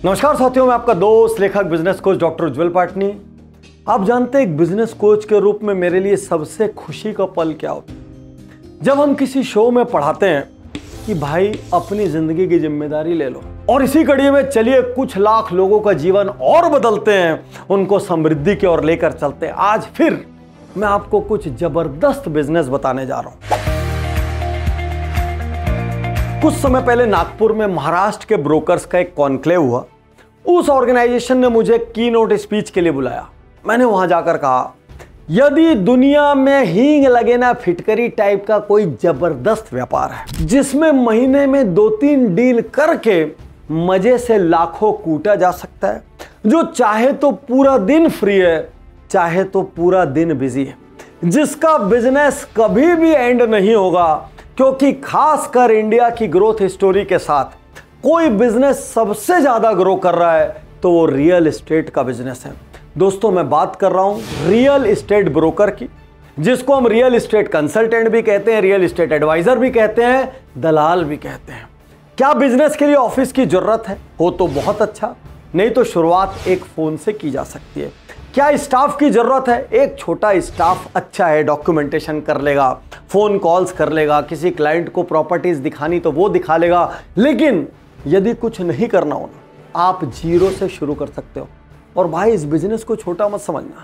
नमस्कार साथियों, मैं आपका दोस्त लेखक business coach doctor Ujjwal Patni. आप जानते हैं एक बिजनेस कोच के रूप में मेरे लिए सबसे खुशी का पल क्या होता है? जब हम किसी शो में पढ़ाते हैं कि भाई अपनी जिंदगी की जिम्मेदारी ले लो, और इसी कड़ी में चलिए कुछ लाख लोगों का जीवन और बदलते हैं, उनको समृद्धि की ओर लेकर चलते हैं। आज फिर मैं आपको कुछ जबरदस्त बिजनेस बताने जा रहा हूं। कुछ समय पहले नागपुर में महाराष्ट्र के ब्रोकर्स का एक कॉन्क्लेव हुआ। उस ऑर्गेनाइजेशन ने मुझे कीनोट स्पीच के लिए बुलाया। मैंने वहां जाकर कहा, यदि दुनिया में हींग लगे ना फिटकरी टाइप का कोई जबरदस्त व्यापार है जिसमें महीने में 2-3 डील करके मजे से लाखों कूटा जा सकता है, जो चाहे तो पूरा दिन फ्री है, चाहे तो पूरा दिन बिजी है, जिसका बिजनेस कभी भी एंड नहीं होगा, क्योंकि खासकर इंडिया की ग्रोथ स्टोरी के साथ कोई बिजनेस सबसे ज्यादा ग्रो कर रहा है तो वो रियल एस्टेट का बिजनेस है। दोस्तों, मैं बात कर रहा हूं रियल एस्टेट ब्रोकर की, जिसको हम रियल एस्टेट कंसल्टेंट भी कहते हैं, रियल एस्टेट एडवाइजर भी कहते हैं, दलाल भी कहते हैं। क्या बिजनेस के लिए ऑफिस की जरूरत है? हो तो बहुत अच्छा, नहीं तो शुरुआत एक फोन से की जा सकती है। क्या स्टाफ की जरूरत है? एक छोटा स्टाफ अच्छा है, डॉक्यूमेंटेशन कर लेगा, फोन कॉल्स कर लेगा, किसी क्लाइंट को प्रॉपर्टीज दिखानी तो वो दिखा लेगा। लेकिन यदि कुछ नहीं करना हो ना, आप जीरो से शुरू कर सकते हो। और भाई, इस बिजनेस को छोटा मत समझना।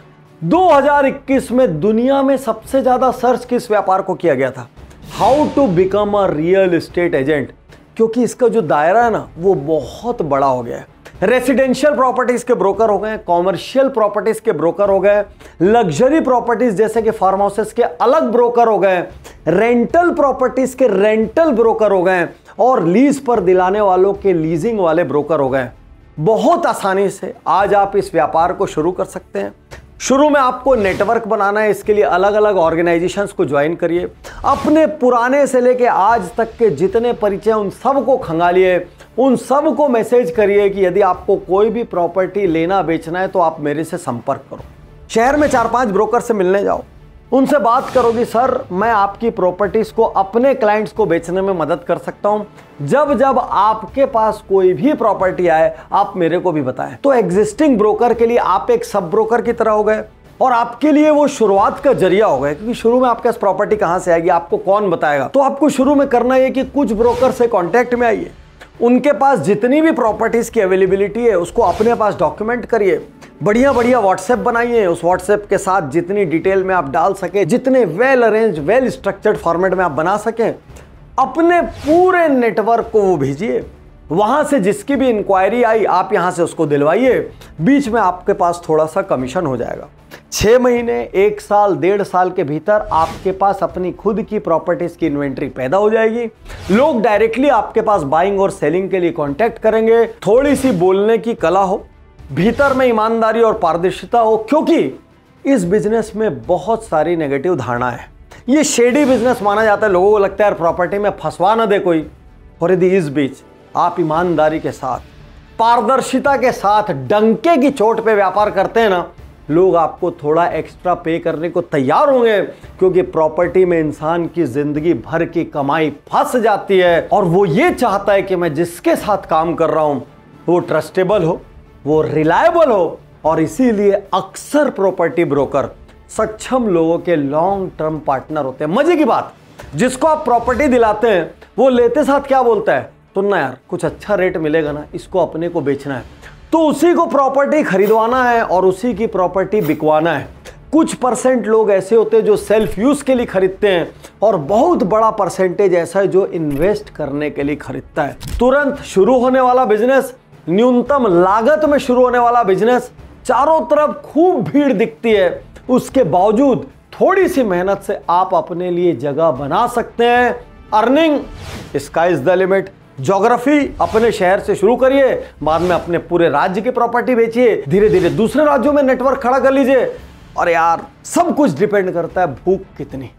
2021 में दुनिया में सबसे ज्यादा सर्च किस व्यापार को किया गया था? How to become a real estate agent, क्योंकि इसका जो दायरा है ना वो बहुत बड़ा हो गया है। रेसिडेंशियल प्रॉपर्टीज के ब्रोकर हो गए, कॉमर्शियल प्रॉपर्टीज के ब्रोकर हो गए, लग्जरी प्रॉपर्टीज जैसे कि फार्म हाउसेस के अलग ब्रोकर हो गए, रेंटल प्रॉपर्टीज के रेंटल ब्रोकर हो गए, और लीज पर दिलाने वालों के लीजिंग वाले ब्रोकर हो गए। बहुत आसानी से आज आप इस व्यापार को शुरू कर सकते हैं। शुरू में आपको नेटवर्क बनाना है, इसके लिए अलग अलग ऑर्गेनाइजेशंस को ज्वाइन करिए। अपने पुराने से लेके आज तक के जितने परिचय उन सबको खंगालिए, उन सबको मैसेज करिए कि यदि आपको कोई भी प्रॉपर्टी लेना बेचना है तो आप मेरे से संपर्क करो। शहर में 4-5 ब्रोकर से मिलने जाओ, उनसे बात करो कि सर मैं आपकी प्रॉपर्टीज को अपने क्लाइंट्स को बेचने में मदद कर सकता हूं। जब जब आपके पास कोई भी प्रॉपर्टी आए आप मेरे को भी बताएं। तो एग्जिस्टिंग ब्रोकर के लिए आप एक सब ब्रोकर की तरह हो गए, और आपके लिए वो शुरुआत का जरिया हो गया, क्योंकि शुरू में आपके पास प्रॉपर्टी कहां से आएगी, आपको कौन बताएगा। तो आपको शुरू में करना है कि कुछ ब्रोकर से कॉन्टैक्ट में आइए, उनके पास जितनी भी प्रॉपर्टीज की अवेलेबिलिटी है उसको अपने पास डॉक्यूमेंट करिए, बढ़िया बढ़िया व्हाट्सएप बनाइए। उस व्हाट्सएप के साथ जितनी डिटेल में आप डाल सके, जितने well arrange well structured format में आप बना सकें, अपने पूरे नेटवर्क को वो भेजिए। वहां से जिसकी भी इंक्वायरी आई आप यहां से उसको दिलवाइए। बीच में आपके पास थोड़ा सा कमीशन हो जाएगा। 6 महीने, 1 साल, 1.5 साल के भीतर आपके पास अपनी खुद की प्रॉपर्टीज की इन्वेंट्री पैदा हो जाएगी। लोग डायरेक्टली आपके पास बाइंग और सेलिंग के लिए कांटेक्ट करेंगे। थोड़ी सी बोलने की कला हो, भीतर में ईमानदारी और पारदर्शिता हो, क्योंकि इस बिजनेस में बहुत सारी नेगेटिव धारणा है। ये शेडी बिजनेस माना जाता है। लोगों को लगता है यार प्रॉपर्टी में फंसवा ना दे कोई। और यदि इस बीच आप ईमानदारी के साथ, पारदर्शिता के साथ, डंके की चोट पे व्यापार करते हैं ना, लोग आपको थोड़ा एक्स्ट्रा पे करने को तैयार होंगे, क्योंकि प्रॉपर्टी में इंसान की जिंदगी भर की कमाई फंस जाती है। और वो ये चाहता है कि मैं जिसके साथ काम कर रहा हूं वो ट्रस्टेबल हो, वो रिलायबल हो, और इसीलिए अक्सर प्रॉपर्टी ब्रोकर सक्षम लोगों के लॉन्ग टर्म पार्टनर होते हैं। मजे की बात, जिसको आप प्रॉपर्टी दिलाते हैं वो लेते साथ क्या बोलता है, सुनना यार कुछ अच्छा रेट मिलेगा ना, इसको अपने को बेचना है। तो उसी को प्रॉपर्टी खरीदवाना है और उसी की प्रॉपर्टी बिकवाना है। कुछ परसेंट लोग ऐसे होते हैं जो सेल्फ यूज के लिए खरीदते हैं, और बहुत बड़ा परसेंटेज ऐसा है जो इन्वेस्ट करने के लिए खरीदता है। तुरंत शुरू होने वाला बिजनेस, न्यूनतम लागत में शुरू होने वाला बिजनेस, चारों तरफ खूब भीड़ दिखती है, उसके बावजूद थोड़ी सी मेहनत से आप अपने लिए जगह बना सकते हैं। Earning sky is the limit. Geography अपने शहर से शुरू करिए, बाद में अपने पूरे राज्य की प्रॉपर्टी बेचिए, धीरे धीरे दूसरे राज्यों में नेटवर्क खड़ा कर लीजिए। और यार सब कुछ डिपेंड करता है भूख कितनी।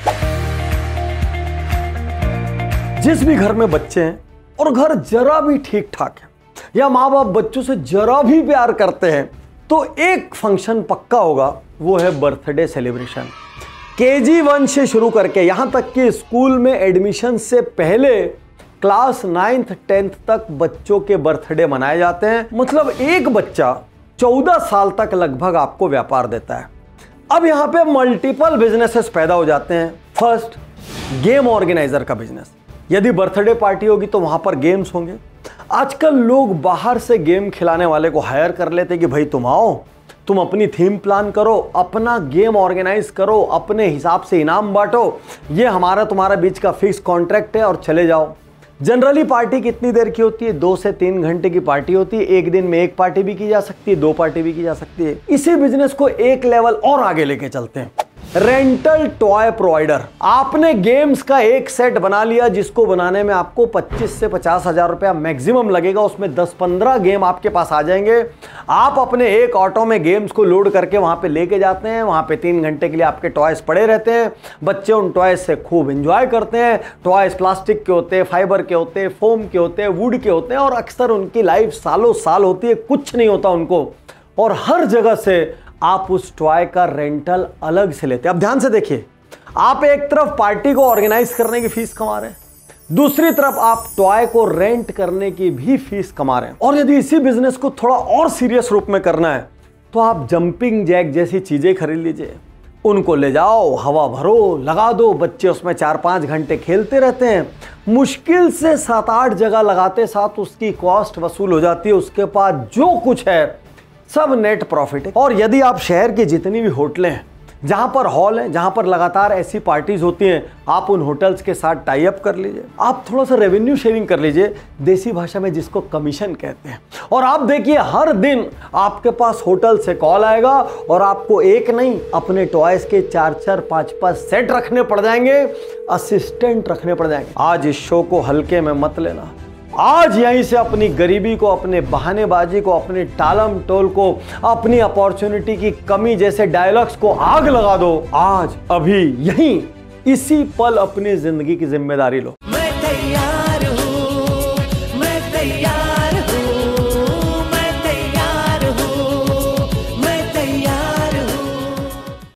जिस भी घर में बच्चे हैं और घर जरा भी ठीक ठाक है, या माँ बाप बच्चों से जरा भी प्यार करते हैं, तो एक फंक्शन पक्का होगा, वो है बर्थडे सेलिब्रेशन। KG 1 से शुरू करके यहां तक कि स्कूल में एडमिशन से पहले क्लास 9th 10th तक बच्चों के बर्थडे मनाए जाते हैं। मतलब एक बच्चा 14 साल तक लगभग आपको व्यापार देता है। अब यहां पे मल्टीपल बिजनेसेस पैदा हो जाते हैं। फर्स्ट, गेम ऑर्गेनाइजर का बिजनेस। यदि बर्थडे पार्टी होगी तो वहां पर गेम्स होंगे। आजकल लोग बाहर से गेम खिलाने वाले को हायर कर लेते कि भाई तुम आओ, तुम अपनी थीम प्लान करो, अपना गेम ऑर्गेनाइज करो, अपने हिसाब से इनाम बांटो, ये हमारा तुम्हारा बीच का फिक्स कॉन्ट्रैक्ट है और चले जाओ। जनरली पार्टी कितनी देर की होती है? 2 से 3 घंटे की पार्टी होती है। एक दिन में एक पार्टी भी की जा सकती है, 2 पार्टी भी की जा सकती है। इसी बिजनेस को एक लेवल और आगे लेके चलते हैं। Rental toy provider. आपने गेम्स का एक सेट बना लिया जिसको बनाने में आपको 25 से 50 हजार रुपया मैक्सिमम लगेगा। उसमें 10-15 गेम आपके पास आ जाएंगे। आप अपने एक ऑटो में गेम्स को लोड करके वहां पे लेके जाते हैं। वहां पे 3 घंटे के लिए आपके टॉयज पड़े रहते हैं। बच्चे उन टॉयज से खूब एंजॉय करते हैं। टॉयज प्लास्टिक के होते हैं, फाइबर के होते हैं, फोम के होते हैं, वुड के होते हैं और अक्सर उनकी लाइफ सालों साल होती है, कुछ नहीं होता उनको। और हर जगह से आप उस टॉय का रेंटल अलग से लेते हैं। अब ध्यान से देखिए, आप एक तरफ पार्टी को ऑर्गेनाइज करने की फीस कमा रहे हैं, दूसरी तरफ आप टॉय को रेंट करने की भी फीस कमा रहे हैं। और यदि इसी बिजनेस को थोड़ा और सीरियस रूप में करना है तो आप जंपिंग जैक जैसी चीजें खरीद लीजिए। उनको ले जाओ, हवा भरो, लगा दो, बच्चे उसमें 4-5 घंटे खेलते रहते हैं। मुश्किल से 7-8 जगह लगाते साथ उसकी कॉस्ट वसूल हो जाती है। उसके बाद जो कुछ है सब नेट प्रॉफिट है। और यदि आप शहर की जितनी भी होटलें हैं जहां पर हॉल है, जहां पर लगातार ऐसी पार्टीज होती हैं, आप उन होटल्स के साथ टाई अप कर लीजिए। आप थोड़ा सा रेवेन्यू शेयरिंग कर लीजिए, देसी भाषा में जिसको कमीशन कहते हैं। और आप देखिए हर दिन आपके पास होटल से कॉल आएगा और आपको एक नहीं अपने टॉयज के 4-4, 5-5 सेट रखने पड़ जाएंगे, असिस्टेंट रखने पड़ जाएंगे। आज इस शो को हल्के में मत लेना। आज यहीं से अपनी गरीबी को, अपने बहानेबाजी को, अपने टालम टोल को, अपनी अपॉर्चुनिटी की कमी जैसे डायलॉग्स को आग लगा दो। आज अभी यहीं इसी पल अपनी जिंदगी की जिम्मेदारी लो।